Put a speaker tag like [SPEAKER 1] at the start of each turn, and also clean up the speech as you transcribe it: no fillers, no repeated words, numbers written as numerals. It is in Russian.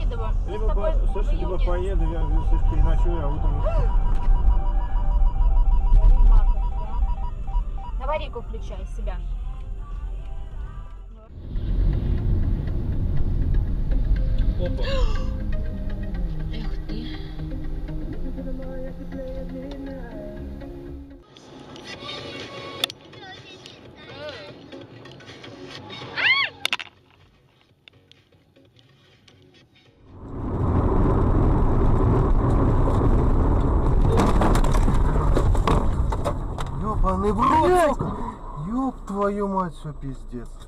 [SPEAKER 1] Демидова. Мы с тобой
[SPEAKER 2] Слушай,
[SPEAKER 1] в
[SPEAKER 2] либо
[SPEAKER 1] июне.
[SPEAKER 2] поеду, я слушай, переночую, а утром...
[SPEAKER 1] Маков, да? Аварийку включай себя.
[SPEAKER 2] Опа.
[SPEAKER 1] Эх ты.
[SPEAKER 3] Ёбаный в рот, сука! Ёб твою мать, все пиздец.